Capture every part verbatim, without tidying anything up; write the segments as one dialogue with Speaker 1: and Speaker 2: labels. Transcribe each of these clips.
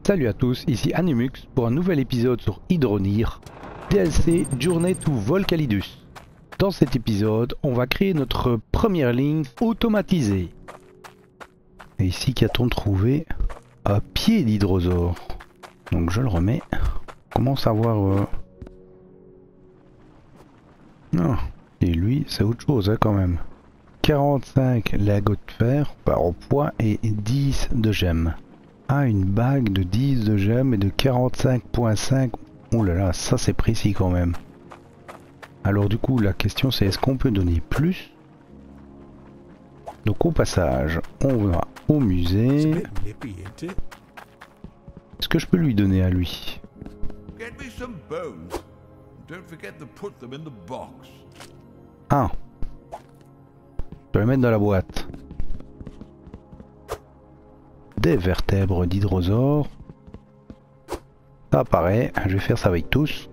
Speaker 1: Salut à tous, ici Animux pour un nouvel épisode sur Hydronir, D L C Journey to Volcalidus. Dans cet épisode, on va créer notre première ligne automatisée. Et ici, qu'a-t-on trouvé? Un pied d'hydrosaure. Donc je le remets. On commence à voir... Euh... Non. Et lui, c'est autre chose hein, quand même. quarante-cinq lingots de fer par au poids et dix de gemmes. Ah, une bague de dix de gemmes et de quarante-cinq virgule cinq. Oh là là, ça c'est précis quand même. Alors du coup, la question c'est est-ce qu'on peut donner plus? Donc au passage, on va au musée. Est-ce que je peux lui donner à lui? Ah. Je vais le mettre dans la boîte. Des vertèbres d'hydrosaure. Ça apparaît, je vais faire ça avec tous.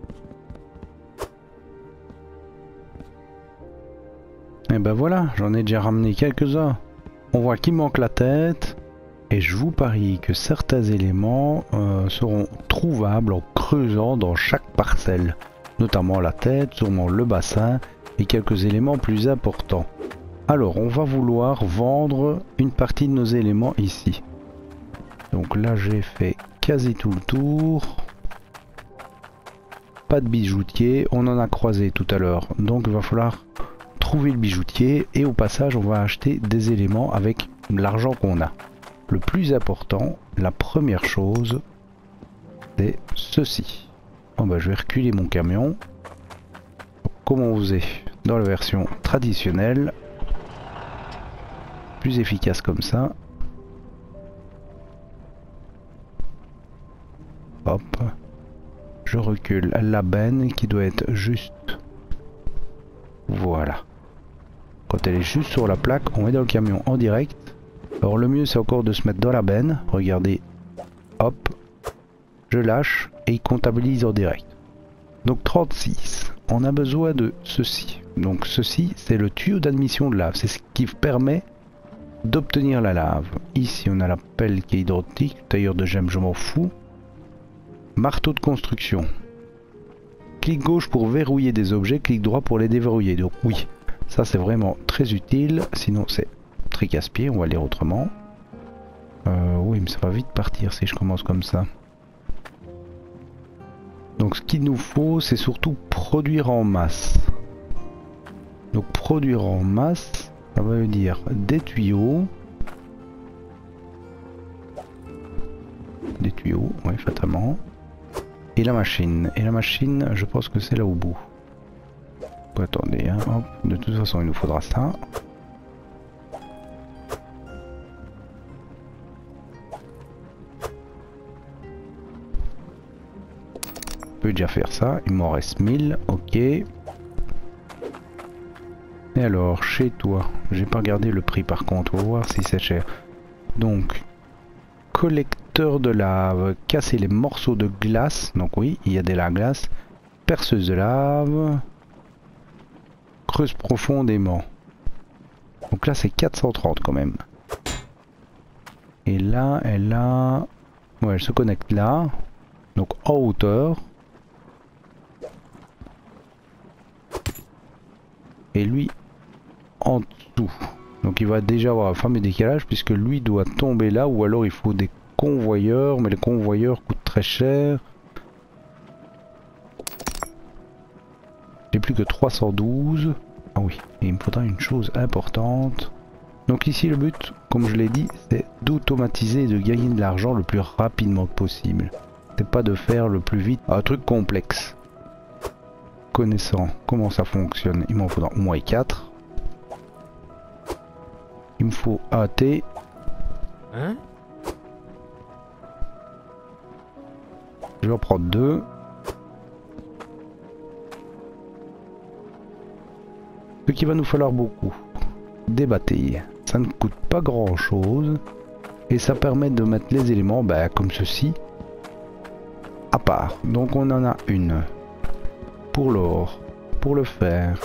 Speaker 1: Et ben voilà, j'en ai déjà ramené quelques-uns. On voit qu'il manque la tête. Et je vous parie que certains éléments euh, seront trouvables en creusant dans chaque parcelle. Notamment la tête, sûrement le bassin et quelques éléments plus importants. Alors on va vouloir vendre une partie de nos éléments ici. Donc là j'ai fait quasi tout le tour. Pas de bijoutier, on en a croisé tout à l'heure. Donc il va falloir trouver le bijoutier et au passage on va acheter des éléments avec l'argent qu'on a. Le plus important, la première chose, c'est ceci. Oh bah, je vais reculer mon camion. Comme on faisait dans la version traditionnelle. Plus efficace comme ça. Hop. Je recule la benne qui doit être juste. Voilà. Quand elle est juste sur la plaque, on met dans le camion en direct. Alors le mieux c'est encore de se mettre dans la benne. Regardez. Hop. Je lâche et il comptabilise en direct. Donc trente-six. On a besoin de ceci. Donc ceci c'est le tuyau d'admission de lave. C'est ce qui permet d'obtenir la lave. Ici on a la pelle qui est identique. Tailleur de gemmes je m'en fous. Marteau de construction. Clic gauche pour verrouiller des objets, clic droit pour les déverrouiller. Donc oui, ça c'est vraiment très utile. Sinon c'est très casse-pied, on va lire autrement. Euh, oui, mais ça va vite partir si je commence comme ça. Donc ce qu'il nous faut, c'est surtout produire en masse. Donc produire en masse, ça veut dire des tuyaux. Des tuyaux, oui, fatalement. Et la machine. Et la machine, je pense que c'est là au bout. Attendez, hein, hop. De toute façon, il nous faudra ça. Je peux déjà faire ça. Il m'en reste mille. Ok. Et alors, chez toi, j'ai pas regardé le prix par contre. On va voir si c'est cher. Donc, collecteur de lave, casser les morceaux de glace, donc oui, il y a de la glace, perceuse de lave, creuse profondément. Donc là c'est quatre cent trente quand même. Et là, elle a... Ouais, elle se connecte là, donc en hauteur. Et lui, en dessous. Donc il va déjà avoir un fameux décalage puisque lui doit tomber là ou alors il faut des convoyeurs, mais les convoyeurs coûtent très cher. J'ai plus que trois cent douze. Ah oui, et il me faudra une chose importante. Donc ici le but, comme je l'ai dit, c'est d'automatiser et de gagner de l'argent le plus rapidement possible. C'est pas de faire le plus vite un truc complexe. Connaissant comment ça fonctionne, il m'en faudra au moins quatre. Il me faut A T. Hein? Je vais en prendre deux. Ce qui va nous falloir beaucoup. Des bâtilles. Ça ne coûte pas grand chose. Et ça permet de mettre les éléments bah, comme ceci. À part. Donc on en a une. Pour l'or. Pour le fer.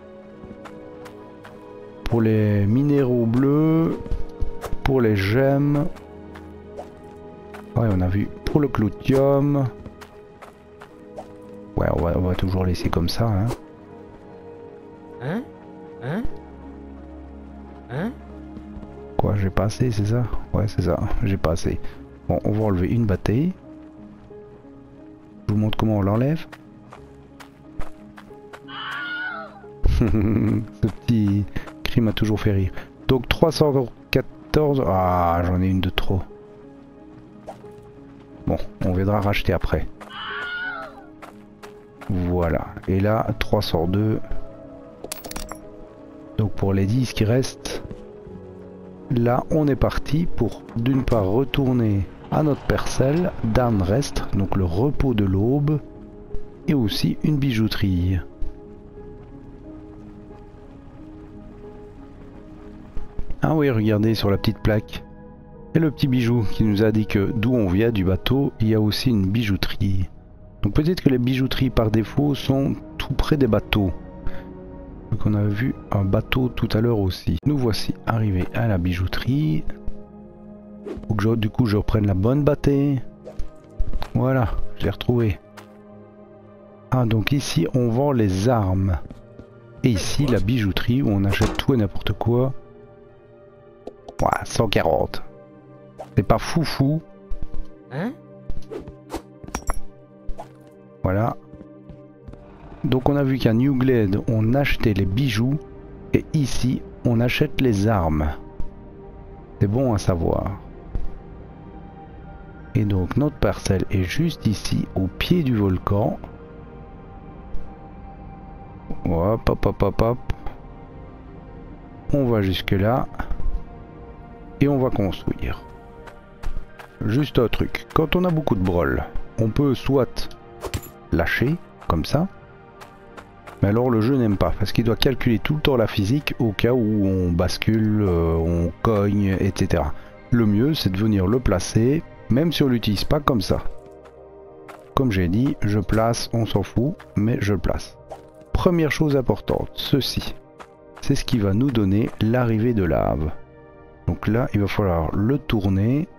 Speaker 1: Pour les minéraux bleus. Pour les gemmes. Ouais, on a vu pour le cloutium. Ouais, on va, on va toujours laisser comme ça. Hein.
Speaker 2: Hein? Hein? Hein?
Speaker 1: Quoi, j'ai pas assez, c'est ça? Ouais, c'est ça, j'ai pas assez. Bon, on va enlever une bâtée. Je vous montre comment on l'enlève. Ce petit cri m'a toujours fait rire. Donc trois cent quatorze... Ah, j'en ai une de trop. Bon, on viendra racheter après. Voilà. Et là, trois cent deux. Donc pour les dix qui restent, là on est parti pour d'une part retourner à notre parcelle d'Arnrest, donc le repos de l'aube, et aussi une bijouterie. Ah oui, regardez sur la petite plaque. Et le petit bijou qui nous a dit que d'où on vient du bateau, il y a aussi une bijouterie. Donc peut-être que les bijouteries par défaut sont tout près des bateaux. Donc on a vu un bateau tout à l'heure aussi. Nous voici arrivés à la bijouterie. Faut que je, du coup je reprenne la bonne bâtée. Voilà, je l'ai retrouvé. Ah donc ici on vend les armes. Et ici la bijouterie où on achète tout et n'importe quoi. Ouais, cent quarante. C'est pas fou fou.
Speaker 2: Hein?
Speaker 1: Voilà. Donc on a vu qu'à New Glade on achetait les bijoux. Et ici on achète les armes. C'est bon à savoir. Et donc notre parcelle est juste ici au pied du volcan. Hop hop hop hop hop. On va jusque là. Et on va construire. Juste un truc, quand on a beaucoup de brol, on peut soit lâcher, comme ça, mais alors le jeu n'aime pas, parce qu'il doit calculer tout le temps la physique au cas où on bascule, euh, on cogne, et cetera. Le mieux, c'est de venir le placer, même si on l'utilise pas comme ça. Comme j'ai dit, je place, on s'en fout, mais je le place. Première chose importante, ceci. C'est ce qui va nous donner l'arrivée de lave. Donc là, il va falloir le tourner.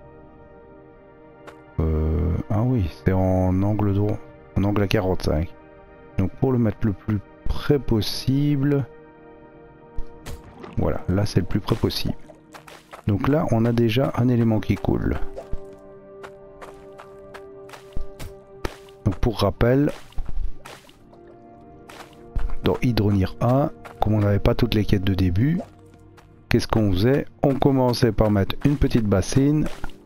Speaker 1: Euh, ah oui, c'est en angle droit, en angle à quarante-cinq. Donc pour le mettre le plus près possible, voilà, là c'est le plus près possible. Donc là, on a déjà un élément qui coule. Donc pour rappel, dans Hydronir un, comme on n'avait pas toutes les quêtes de début, qu'est-ce qu'on faisait? On commençait par mettre une petite bassine.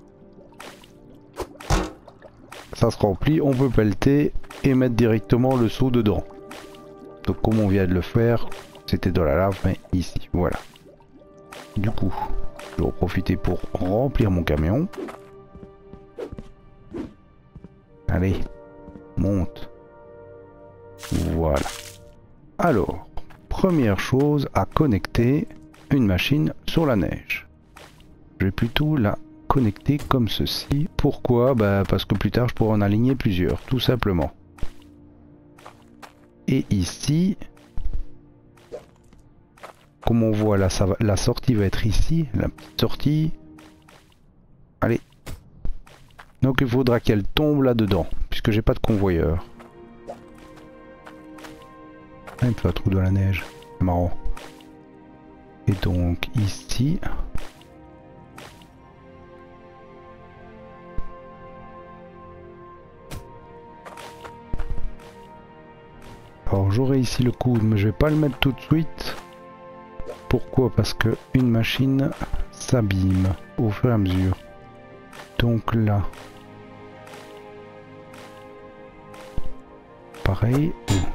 Speaker 1: Ça se remplit, on peut pelleter et mettre directement le seau dedans. Donc comme on vient de le faire, c'était dans la lave, mais ici, voilà. Du coup, je vais en profiter pour remplir mon camion. Allez, monte. Voilà. Alors, première chose à connecter, une machine sur la neige. Je vais plutôt la connecter comme ceci. Pourquoi? Bah parce que plus tard je pourrai en aligner plusieurs, tout simplement. Et ici, comme on voit là, ça va, la sortie va être ici, la petite sortie. Allez. Donc il faudra qu'elle tombe là-dedans, puisque j'ai pas de convoyeur. Ah, il me fait un trou dans la neige, c'est marrant. Et donc ici, alors j'aurai ici le coude, mais je vais pas le mettre tout de suite. Pourquoi? Parce que une machine s'abîme au fur et à mesure. Donc là, pareil.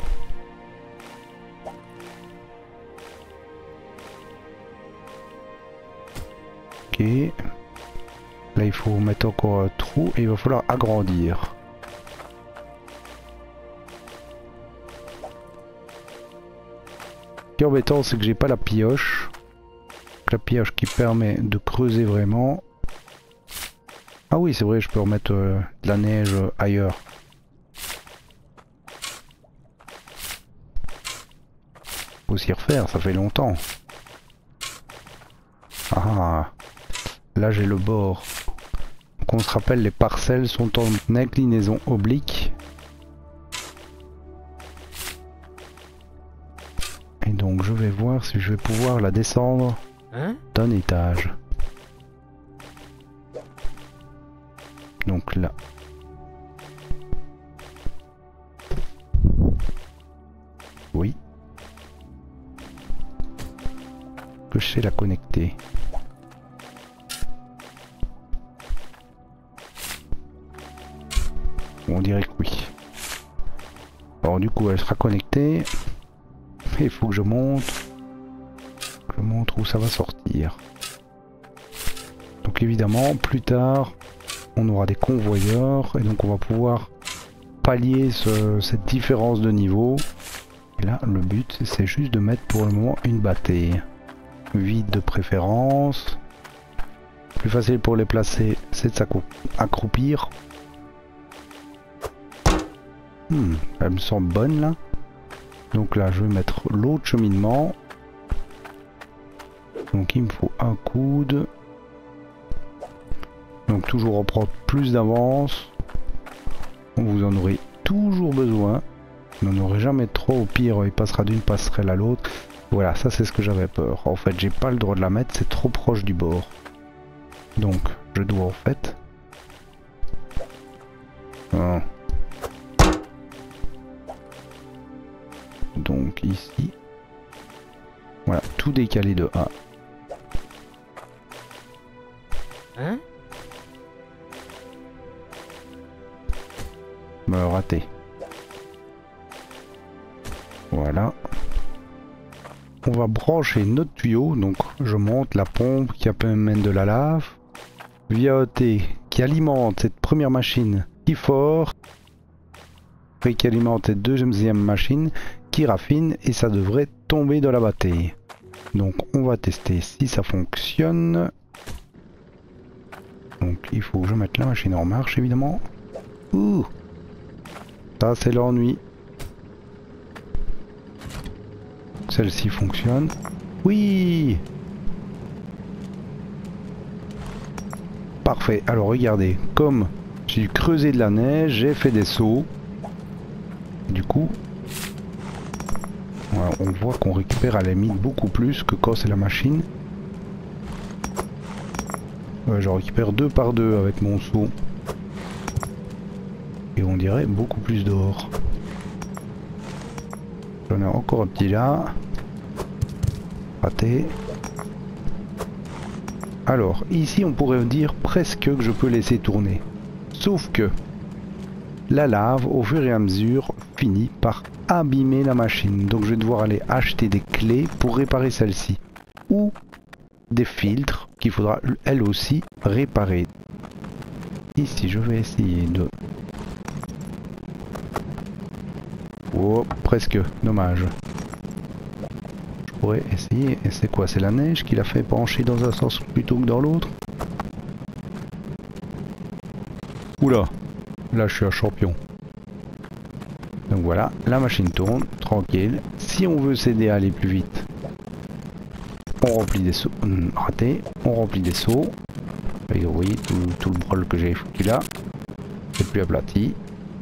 Speaker 1: Ok. Là il faut mettre encore un trou et il va falloir agrandir. Ce qui est embêtant, c'est que j'ai pas la pioche. La pioche qui permet de creuser vraiment. Ah oui, c'est vrai, je peux remettre euh, de la neige euh, ailleurs. Faut s'y refaire, ça fait longtemps. Ah, là j'ai le bord. Donc Donc on se rappelle, les parcelles sont en inclinaison oblique. Et donc je vais voir si je vais pouvoir la descendre
Speaker 2: Hein?
Speaker 1: d'un étage. Donc là. Oui. Que je sais la connecter. On dirait que oui. Alors du coup elle sera connectée. Il faut que je monte. Que je montre où ça va sortir. Donc évidemment plus tard on aura des convoyeurs et donc on va pouvoir pallier ce, cette différence de niveau. Et là le but c'est juste de mettre pour le moment une bâtée. Vide de préférence. Plus facile pour les placer c'est de s'accroupir. Hmm, elle me semble bonne là. Donc là je vais mettre l'autre cheminement. Donc il me faut un coude. Donc toujours en prendre plus d'avance. Vous en aurez toujours besoin. Vous n'en aurez jamais trop, au pire il passera d'une passerelle à l'autre. Voilà, ça c'est ce que j'avais peur. En fait j'ai pas le droit de la mettre, c'est trop proche du bord. Donc je dois en fait... Ah. Donc ici, voilà, tout décalé de un.
Speaker 2: Hein?
Speaker 1: Me raté. Voilà. On va brancher notre tuyau, donc je monte la pompe qui amène de la lave via E T qui alimente cette première machine qui fort et qui alimente cette deuxième machine qui raffine et ça devrait tomber dans la bâtée. Donc on va tester si ça fonctionne. Donc il faut que je mette la machine en marche évidemment. Ouh, ça c'est l'ennui. Celle-ci fonctionne. Oui. Parfait. Alors regardez, comme j'ai creusé de la neige, j'ai fait des sauts. Du coup, voilà, on voit qu'on récupère à la limite beaucoup plus que quand c'est la machine. Ouais, je récupère deux par deux avec mon saut. Et on dirait beaucoup plus d'or. J'en ai encore un petit là. Raté. Alors, ici on pourrait dire presque que je peux laisser tourner. Sauf que la lave, au fur et à mesure, finit par abîmer la machine. Donc je vais devoir aller acheter des clés pour réparer celle-ci. Ou des filtres qu'il faudra elle aussi réparer. Ici, je vais essayer de... Oh, presque, dommage. Je pourrais essayer. Et c'est quoi? C'est la neige qui l'a fait pencher dans un sens plutôt que dans l'autre? Oula, là je suis un champion. Donc voilà, la machine tourne, tranquille. Si on veut s'aider à aller plus vite, on remplit des seaux. Hum, raté, on remplit des seaux. Et vous voyez tout, tout le brol que j'ai foutu là. C'est plus aplati.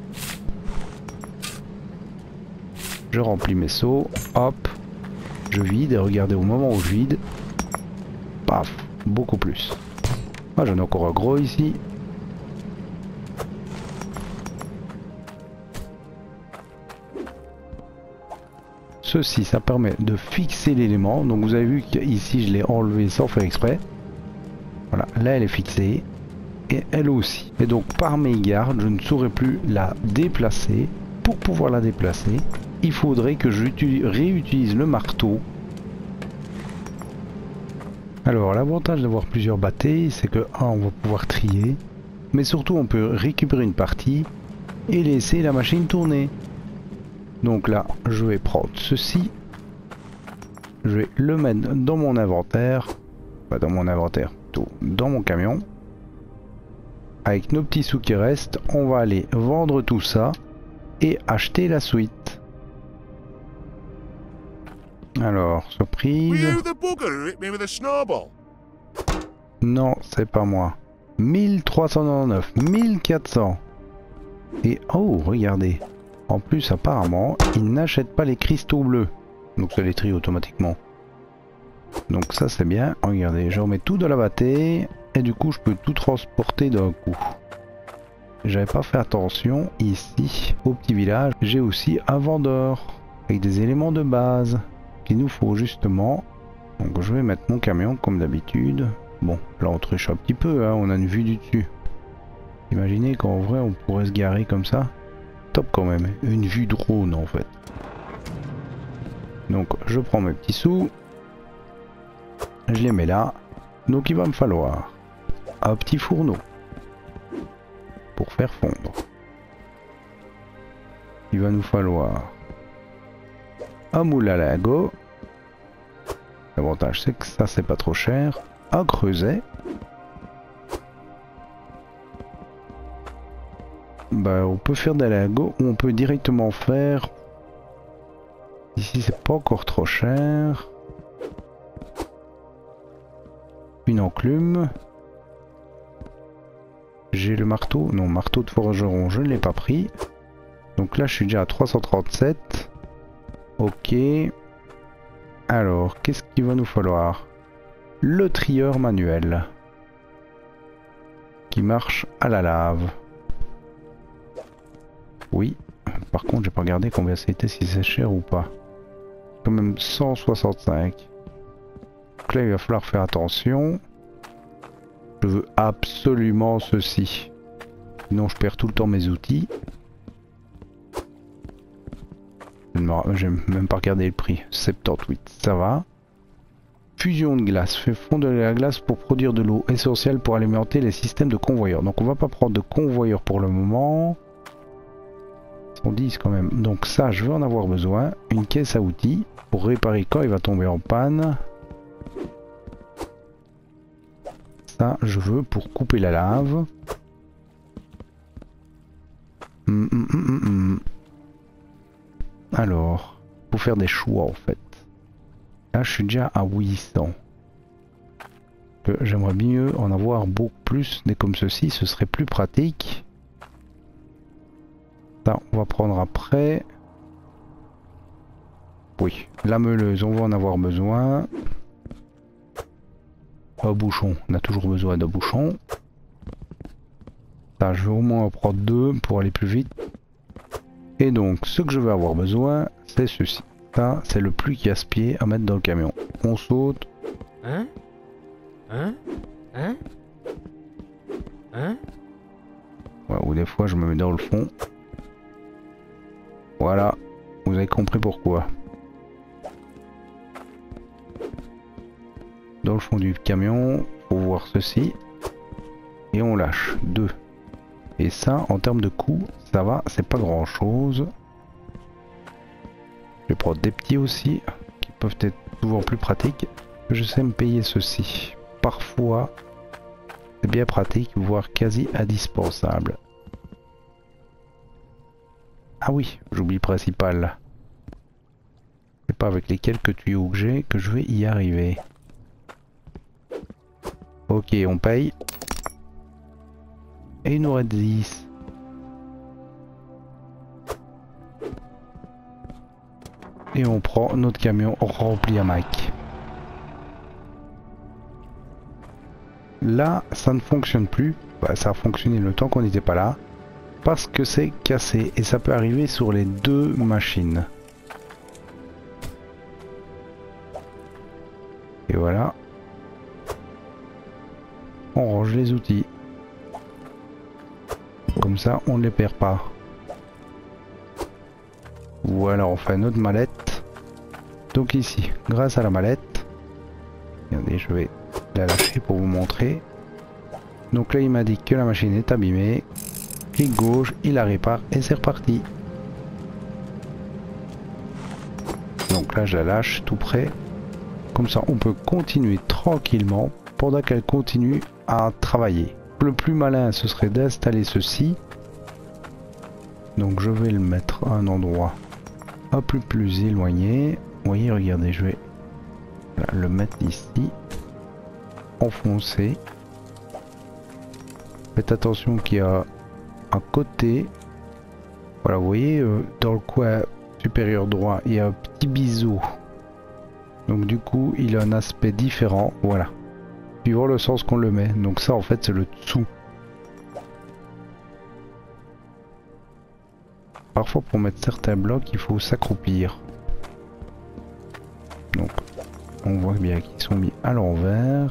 Speaker 1: Je remplis mes seaux, hop, je vide et regardez au moment où je vide, paf, beaucoup plus. Ah, j'en ai encore un gros ici. Ceci, ça permet de fixer l'élément. Donc vous avez vu qu'ici je l'ai enlevé sans faire exprès. Voilà, là elle est fixée. Et elle aussi. Et donc par mégarde, je ne saurais plus la déplacer. Pour pouvoir la déplacer, il faudrait que je réutilise le marteau. Alors l'avantage d'avoir plusieurs bâtées, c'est que un, on va pouvoir trier. Mais surtout on peut récupérer une partie et laisser la machine tourner. Donc là, je vais prendre ceci. Je vais le mettre dans mon inventaire. Pas dans mon inventaire, plutôt dans mon camion. Avec nos petits sous qui restent, on va aller vendre tout ça et acheter la suite. Alors, surprise. Non, c'est pas moi. mille trois cent quatre-vingt-dix-neuf, mille quatre cents. Et oh, regardez. En plus, apparemment, il n'achète pas les cristaux bleus. Donc ça les trie automatiquement. Donc ça c'est bien. Regardez, je remets tout dans la bâtée. Et du coup, je peux tout transporter d'un coup. J'avais pas fait attention. Ici, au petit village, j'ai aussi un vendeur. Avec des éléments de base. Qu'il nous faut justement. Donc je vais mettre mon camion comme d'habitude. Bon, là on triche un petit peu, hein, on a une vue du dessus. Imaginez qu'en vrai on pourrait se garer comme ça. Top quand même, une vue drone en fait. Donc je prends mes petits sous. Je les mets là. Donc il va me falloir un petit fourneau. Pour faire fondre. Il va nous falloir un moule à lago. L'avantage c'est que ça c'est pas trop cher. Un creuset. Bah on peut faire des lagos ou on peut directement faire. Ici c'est pas encore trop cher. Une enclume. J'ai le marteau. Non, marteau de forgeron, je ne l'ai pas pris. Donc là je suis déjà à trois cent trente-sept. Ok. Alors, qu'est-ce qu'il va nous falloir? Le trieur manuel. Qui marche à la lave. Oui. Par contre, j'ai pas regardé combien c'était, si c'est cher ou pas. Quand même cent soixante-cinq. Donc là, il va falloir faire attention. Je veux absolument ceci. Sinon, je perds tout le temps mes outils. J'ai même pas regardé le prix. soixante-dix-huit, ça va. Fusion de glace. Fait fondre de la glace pour produire de l'eau essentielle pour alimenter les systèmes de convoyeurs. Donc on va pas prendre de convoyeurs pour le moment. cent dix quand même. Donc ça, je vais en avoir besoin. Une caisse à outils pour réparer quand il va tomber en panne. Ça, je veux pour couper la lave. Hum, hum, hum, hum, hum. Alors, faut faire des choix en fait. Là, je suis déjà à huit cents. J'aimerais mieux en avoir beaucoup plus. Des comme ceci, ce serait plus pratique. Ça, on va prendre après. Oui, la meuleuse, on va en avoir besoin. Un bouchon, on a toujours besoin d'un bouchon. Ça, je vais au moins en prendre deux pour aller plus vite. Et donc, ce que je vais avoir besoin, c'est ceci. Ça, c'est le plus casse-pied à mettre dans le camion. On saute.
Speaker 2: Hein? Hein? Hein? Hein?
Speaker 1: Ouais, ou des fois, je me mets dans le fond. Voilà, vous avez compris pourquoi. Dans le fond du camion, faut voir ceci. Et on lâche deux. Et ça, en termes de coût, ça va, c'est pas grand chose. Je vais prendre des petits aussi, qui peuvent être souvent plus pratiques. Je sais me payer ceci. Parfois, c'est bien pratique, voire quasi indispensable. Ah oui, j'oublie le principal. C'est pas avec les quelques tuyaux que j'ai que je vais y arriver. Ok, on paye. Et il nous reste dix. Et on prend notre camion rempli à mac. Là, ça ne fonctionne plus. Bah, ça a fonctionné le temps qu'on n'était pas là. Parce que c'est cassé. Et ça peut arriver sur les deux machines. Et voilà. On range les outils. Comme ça, on ne les perd pas. Voilà, on fait notre mallette. Donc ici, grâce à la mallette, regardez, je vais la lâcher pour vous montrer. Donc là, il m'a dit que la machine est abîmée. Clic gauche, il la répare et c'est reparti. Donc là, je la lâche tout près. Comme ça, on peut continuer tranquillement pendant qu'elle continue à travailler. Le plus malin, ce serait d'installer ceci. Donc je vais le mettre à un endroit un peu plus éloigné. Vous voyez, regardez, je vais voilà, le mettre ici. Enfoncer. Faites attention qu'il y a un côté. Voilà, vous voyez, euh, dans le coin supérieur droit, il y a un petit biseau. Donc du coup, il a un aspect différent. Voilà. Suivant le sens qu'on le met. Donc ça, en fait, c'est le dessous. Parfois, pour mettre certains blocs, il faut s'accroupir. Donc, on voit bien qu'ils sont mis à l'envers.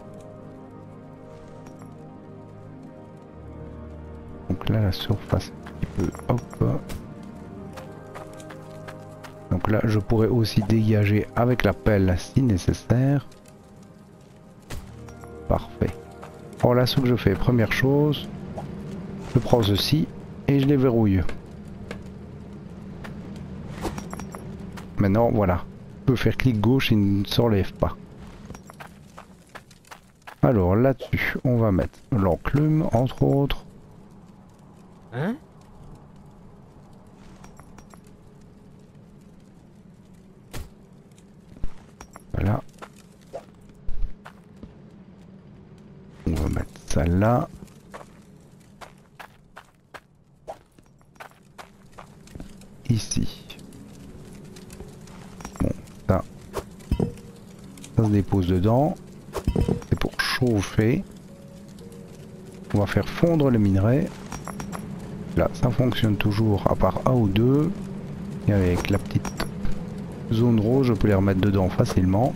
Speaker 1: Donc là, la surface, un petit peu, hop. Donc là, je pourrais aussi dégager avec la pelle si nécessaire. Parfait. Alors là, ce que je fais, première chose, je prends ceci et je les verrouille. Maintenant, voilà. Je peux faire clic gauche et il ne s'enlève pas. Alors là-dessus, on va mettre l'enclume, entre autres.
Speaker 2: Hein?
Speaker 1: Voilà. On va mettre ça là. Ici. Bon, ça. Ça se dépose dedans. C'est pour chauffer. On va faire fondre le minerai. Là, ça fonctionne toujours à part un ou deux. Et avec la petite zone rouge, je peux les remettre dedans facilement.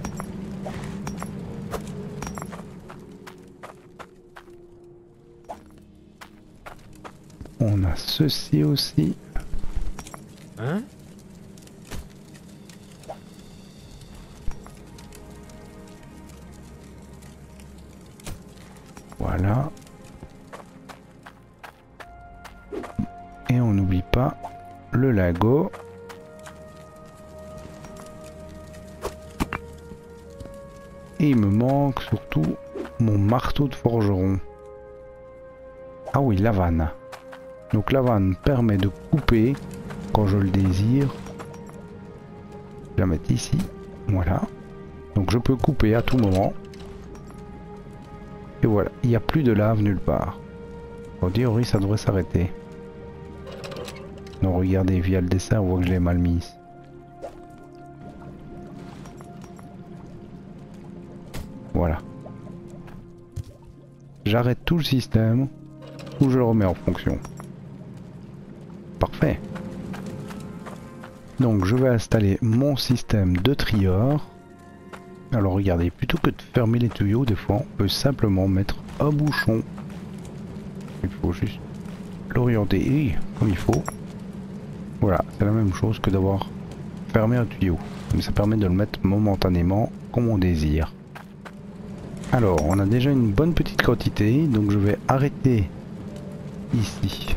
Speaker 1: On a ceci aussi.
Speaker 2: Hein?
Speaker 1: Voilà. Et on n'oublie pas le lago. Et il me manque surtout mon marteau de forgeron. Ah oui, la vanne. Donc la vanne permet de couper quand je le désire. Je vais la mettre ici. Voilà. Donc je peux couper à tout moment. Et voilà, il n'y a plus de lave nulle part. En théorie, ça devrait s'arrêter. Non, regardez, via le dessin, on voit que je l'ai mal mise. Voilà. J'arrête tout le système ou je le remets en fonction. Parfait. Donc je vais installer mon système de trieur. Alors regardez, plutôt que de fermer les tuyaux, des fois on peut simplement mettre un bouchon. Il faut juste l'orienter comme il faut. Voilà, c'est la même chose que d'avoir fermé un tuyau. Mais ça permet de le mettre momentanément comme on désire. Alors, on a déjà une bonne petite quantité, donc je vais arrêter ici.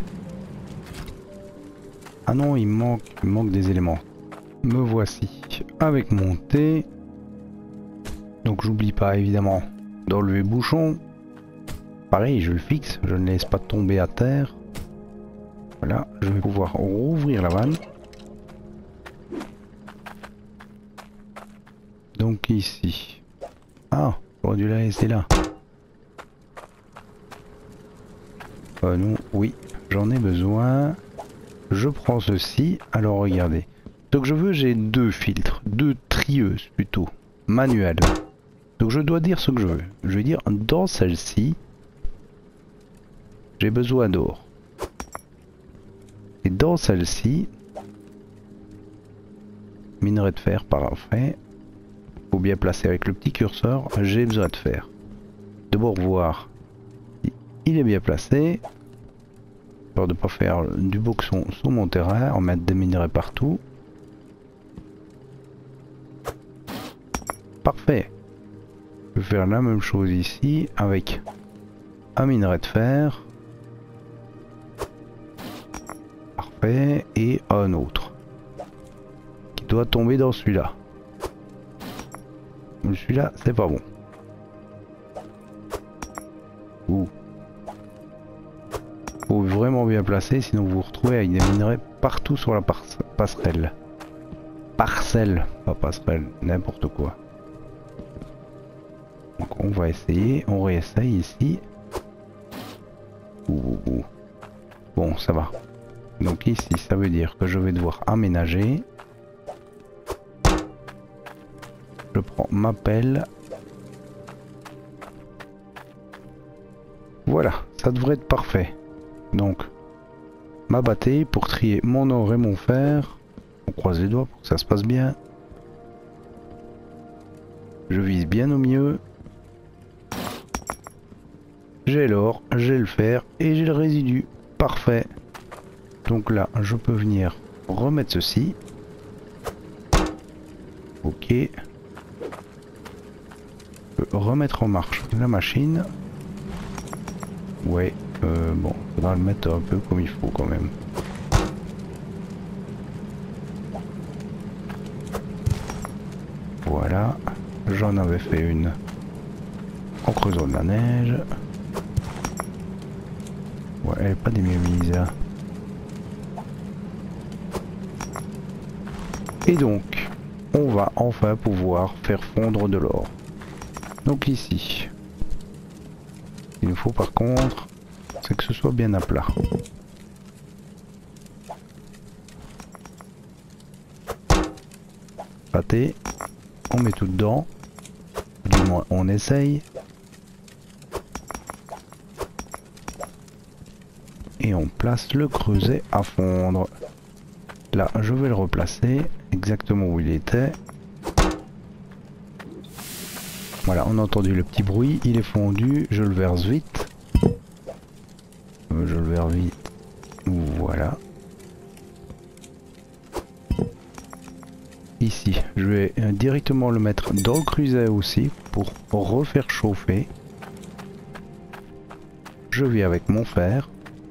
Speaker 1: Ah non, il manque, il manque des éléments. Me voici avec mon thé. Donc j'oublie pas évidemment d'enlever le bouchon. Pareil, je le fixe, je ne laisse pas tomber à terre. Voilà, je vais pouvoir rouvrir la vanne. Donc ici. Ah, j'aurais dû la laisser là. Euh, non, oui, j'en ai besoin. Je prends ceci. Alors regardez. Donc je veux, j'ai deux filtres, deux trieuses plutôt, manuelles. Donc je dois dire ce que je veux. Je vais dire dans celle-ci, j'ai besoin d'or. Et dans celle-ci, minerai de fer, parfait. Faut bien placer avec le petit curseur, j'ai besoin de fer. D'abord voir si il est bien placé. Peur de ne pas faire du boxon sur mon terrain, en mettre des minerais partout. Parfait. Je vais faire la même chose ici avec un minerai de fer. Parfait. Et un autre. Qui doit tomber dans celui-là. Celui-là, c'est pas bon. Ouh. Faut vraiment bien placer, sinon vous vous retrouvez avec des minerais partout sur la passerelle. Parcelle, pas passerelle, n'importe quoi. Donc on va essayer, on réessaye ici. ouh. Bon, ça va. Donc ici, ça veut dire que je vais devoir aménager. Je prends ma pelle. Voilà, ça devrait être parfait. Donc, ma bâtée pour trier mon or et mon fer. On croise les doigts pour que ça se passe bien. Je vise bien au mieux. J'ai l'or, j'ai le fer et j'ai le résidu. Parfait. Donc là, je peux venir remettre ceci. Ok. Je peux remettre en marche la machine. Ouais, euh, bon, faudra le mettre un peu comme il faut quand même. Voilà, j'en avais fait une en creusant de la neige. Ouais, elle est pas des mieux mise. Et donc, on va enfin pouvoir faire fondre de l'or. Donc ici, il nous faut par contre, c'est que ce soit bien à plat. Pâté, on met tout dedans, du moins on essaye. Et on place le creuset à fondre. Là, je vais le replacer exactement où il était. Voilà, on a entendu le petit bruit, il est fondu, je le verse vite. Euh, je le verse vite. Voilà. Ici, je vais directement le mettre dans le creuset aussi pour refaire chauffer. Je viens avec mon fer.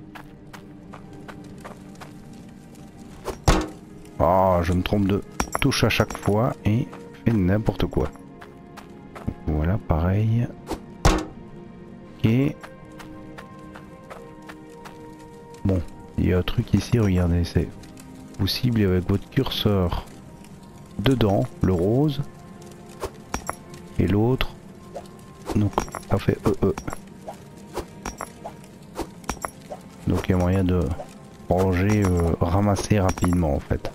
Speaker 1: Ah, je me trompe de touche à chaque fois et fais n'importe quoi. Voilà, pareil. Ok. Bon, il y a un truc ici, regardez, c'est vous ciblez avec votre curseur dedans, le rose, et l'autre, donc ça fait E E. Donc il y a moyen de ranger, euh, ramasser rapidement en fait.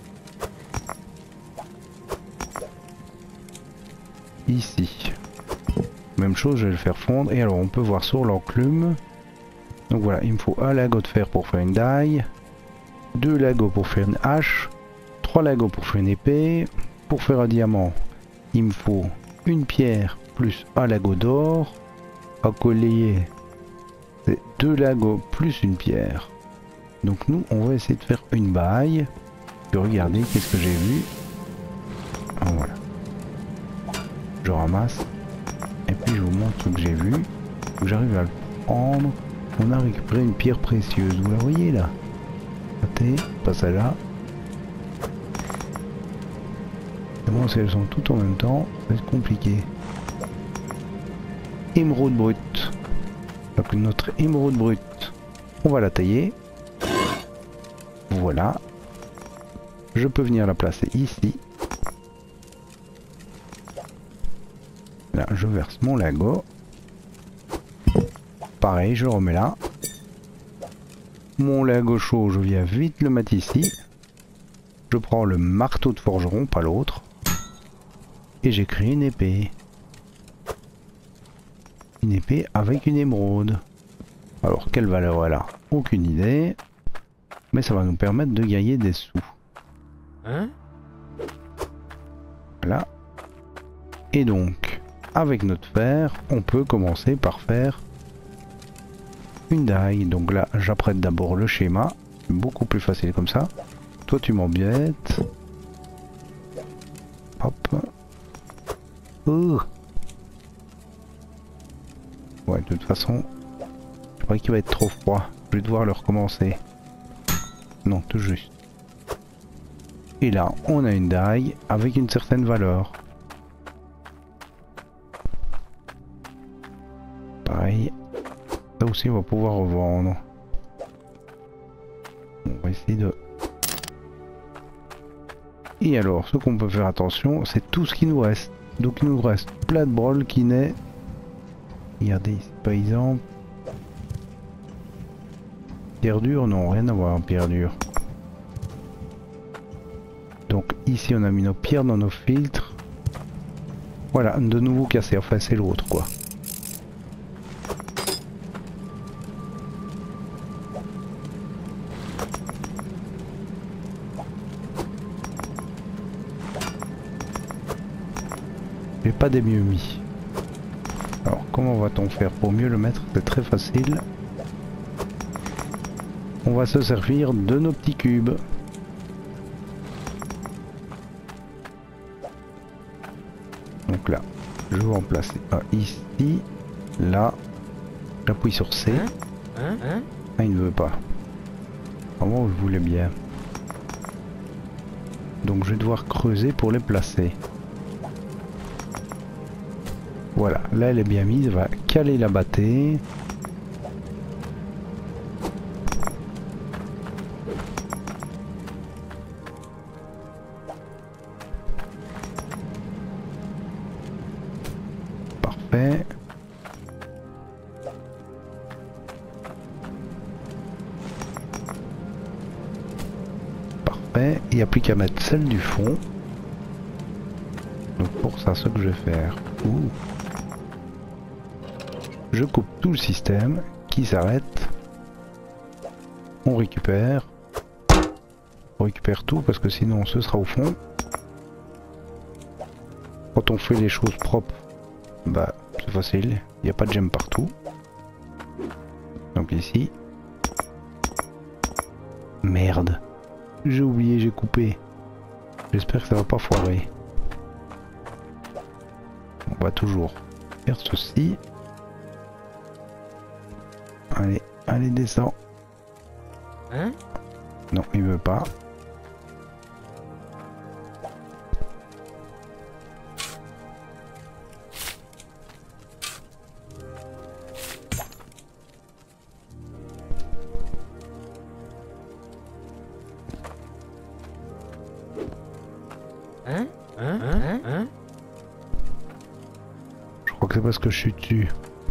Speaker 1: Ici, même chose, je vais le faire fondre. Et alors on peut voir sur l'enclume. Donc voilà, il me faut un lagot de fer pour faire une daille, deux lagots pour faire une hache, trois lagots pour faire une épée. Pour faire un diamant, il me faut une pierre plus un lagot d'or. Un collier, c'est deux lagots plus une pierre. Donc nous, on va essayer de faire une baille. Et regardez, qu'est-ce que j'ai vu. Ah, voilà. Je ramasse. Et puis je vous montre ce que j'ai vu. J'arrive à le prendre. On a récupéré une pierre précieuse. Vous la voyez là? Attendez, pas celle-là. Bon, si elles sont toutes en même temps, ça va être compliqué. Émeraude brute. Donc notre émeraude brute, on va la tailler. Voilà. Je peux venir la placer ici. Là, je verse mon lagot. Pareil, je le remets là. Mon lagot chaud, je viens vite le mettre ici. Je prends le marteau de forgeron, pas l'autre. Et j'ai créé une épée. Une épée avec une émeraude. Alors, quelle valeur elle a? Aucune idée. Mais ça va nous permettre de gagner des sous.
Speaker 2: Hein?
Speaker 1: Voilà. Et donc, avec notre fer, on peut commencer par faire une daille. Donc là, j'apprête d'abord le schéma. C'est beaucoup plus facile comme ça. Toi, tu m'embêtes. Hop. Oh. Ouais, de toute façon, je crois qu'il va être trop froid. Je vais devoir le recommencer. Non, tout juste. Et là, on a une daille avec une certaine valeur. Pareil. Ça aussi, on va pouvoir revendre. On va essayer de... Et alors, ce qu'on peut faire attention, c'est tout ce qui nous reste. Donc il nous reste plein de brol qui naît. Regardez ici par exemple. pierre dure, non, rien à voir en pierre dure. Donc ici on a mis nos pierres dans nos filtres. Voilà, de nouveau cassé, enfin c'est l'autre quoi. J'ai pas des mieux mis. Alors comment va-t-on faire pour mieux le mettre? C'est très facile. On va se servir de nos petits cubes. Donc là, je vais en placer un ici, là. J'appuie sur C.
Speaker 2: Hein? Hein? Hein?
Speaker 1: Ah, il ne veut pas. Avant, je voulais bien. Donc je vais devoir creuser pour les placer. Voilà, là elle est bien mise, va caler la bâtée. Parfait. Parfait, il n'y a plus qu'à mettre celle du fond. Donc pour ça, ce que je vais faire, ouh, je coupe tout le système qui s'arrête. On récupère. On récupère tout parce que sinon ce sera au fond. Quand on fait les choses propres, bah c'est facile, il n'y a pas de gemme partout. Donc ici. Merde. J'ai oublié, j'ai coupé. J'espère que ça va pas foirer. On va toujours faire ceci. Allez, allez, descends.
Speaker 2: Hein?
Speaker 1: Non, il veut pas.
Speaker 2: Hein? Hein? Hein? Hein?
Speaker 1: Je crois que c'est parce que je suis dessus.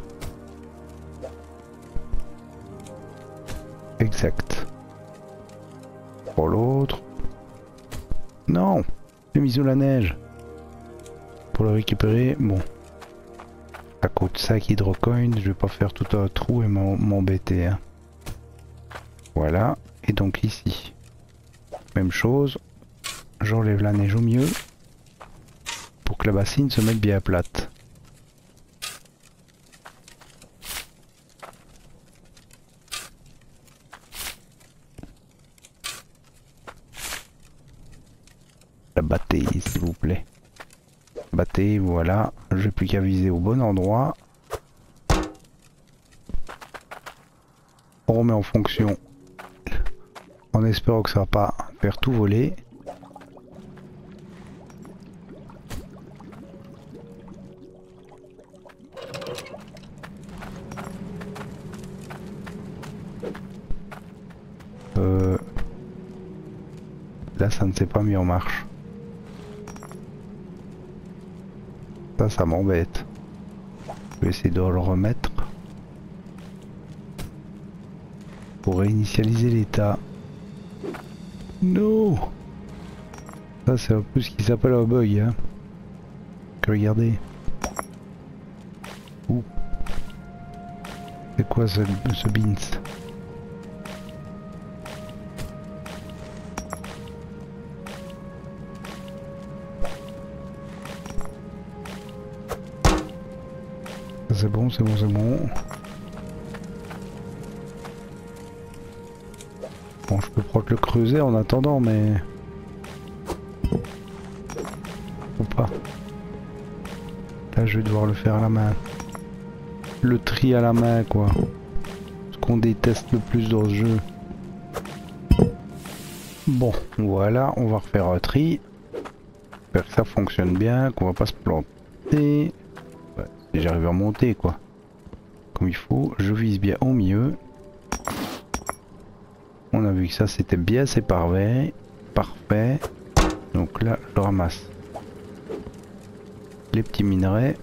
Speaker 1: Exact. Pour l'autre. Non, j'ai mis sous la neige. Pour le récupérer, bon. À cause de cinq hydrocoins, je vais pas faire tout un trou et m'embêter. Hein. Voilà. Et donc ici, même chose. J'enlève la neige au mieux. Pour que la bassine se mette bien plate. La bâtée, s'il vous plaît. Bâtée, voilà. J'ai plus qu'à viser au bon endroit. On remet en fonction. En espérant que ça va pas faire tout voler. Euh... Là, ça ne s'est pas mis en marche. Ça, ça m'embête. Je vais essayer de le remettre. Pour réinitialiser l'état. Non. Ça, c'est un peu ce qui s'appelle un bug. Hein. Que regardez. Ouh. C'est quoi ce, ce beans? C'est bon, c'est bon, c'est bon. Bon, je peux prendre le creuset en attendant, mais... Ou pas. Là, je vais devoir le faire à la main. Le tri à la main, quoi. Ce qu'on déteste le plus dans ce jeu. Bon, voilà, on va refaire un tri. J'espère que ça fonctionne bien, qu'on va pas se planter. Ouais, si j'arrive à monter, quoi. Comme il faut, je vise bien au milieu. On a vu que ça c'était bien séparé. Parfait. Donc là, je ramasse les petits minerais.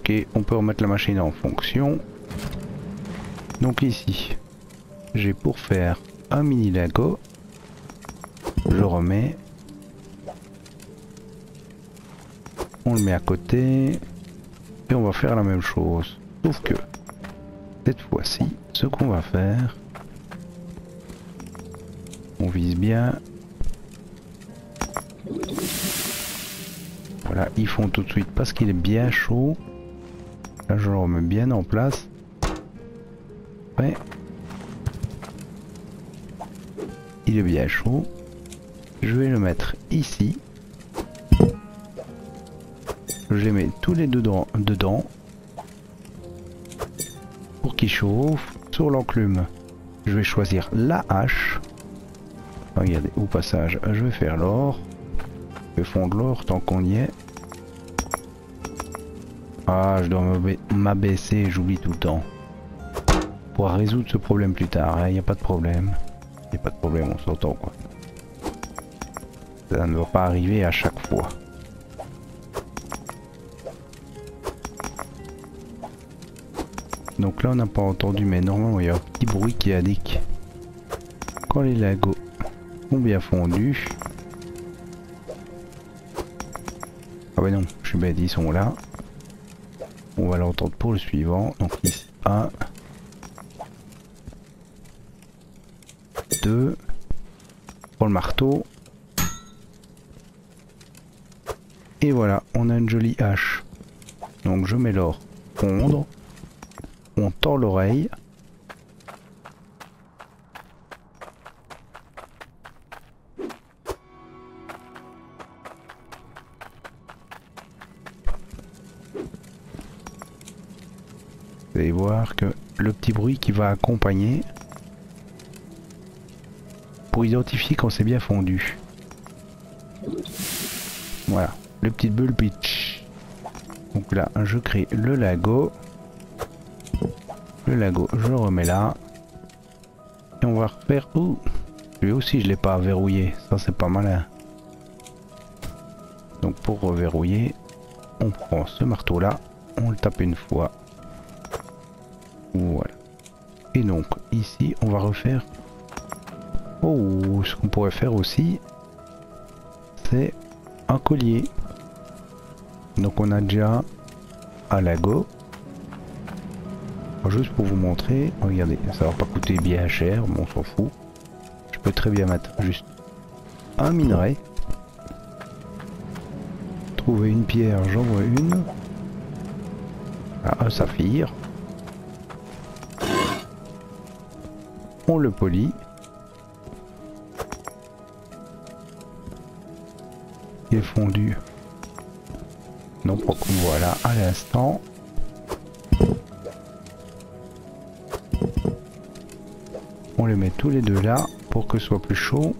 Speaker 1: Ok, on peut remettre la machine en fonction. Donc ici, j'ai pour faire un mini Lego. Je remets. On le met à côté. Et on va faire la même chose. Sauf que, cette fois-ci, ce qu'on va faire, on vise bien. Voilà, ils font tout de suite parce qu'il est bien chaud. Là, je le remets bien en place. Ouais. Il est bien chaud. Je vais le mettre ici. Je les mets tous les deux dedans, dedans pour qu'il chauffe. Sur l'enclume, je vais choisir la hache. Regardez, au passage, je vais faire l'or. Je vais fondre l'or tant qu'on y est. Ah, je dois m'abaisser, j'oublie tout le temps. On pourra résoudre ce problème plus tard, il hein, n'y a pas de problème. Il n'y a pas de problème, on s'entend quoi. Ça ne va pas arriver à chaque fois. Donc là on n'a pas entendu, mais normalement il y a un petit bruit qui indique quand les Legos sont bien fondus. Ah bah non, je suis bête, ils sont là. On va l'entendre pour le suivant. Donc ici un, deux, pour le marteau. Et voilà, on a une jolie hache. Donc je mets l'or fondre. On tord l'oreille. Vous allez voir que le petit bruit qui va accompagner pour identifier quand c'est bien fondu. Voilà, le petit bulle pitch. Donc là, je crée le Lego. Le Lego, je le remets là. Et on va refaire... Ouh, lui aussi, je l'ai pas verrouillé. Ça, c'est pas malin. Donc, pour reverrouiller, on prend ce marteau-là. On le tape une fois. Voilà. Et donc, ici, on va refaire... Oh, ce qu'on pourrait faire aussi, c'est un collier. Donc, on a déjà un Lego. Juste pour vous montrer, regardez, ça va pas coûter bien cher, mais on s'en fout. Je peux très bien mettre juste un minerai. Trouver une pierre, j'en vois une. Ah, un saphir. On le polit. Il est fondu. Non, voilà, à l'instant. On les met tous les deux là pour que ce soit plus chaud.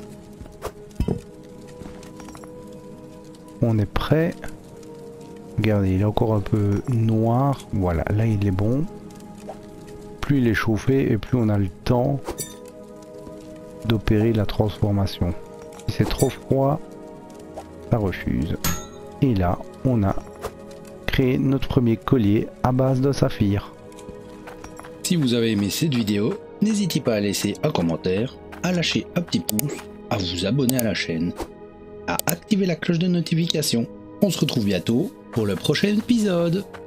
Speaker 1: On est prêt. Regardez, il est encore un peu noir. Voilà, là il est bon. Plus il est chauffé et plus on a le temps d'opérer la transformation. Si c'est trop froid, ça refuse. Et là, on a créé notre premier collier à base de saphir.
Speaker 3: Si vous avez aimé cette vidéo, n'hésitez pas à laisser un commentaire, à lâcher un petit pouce, à vous abonner à la chaîne, à activer la cloche de notification. On se retrouve bientôt pour le prochain épisode.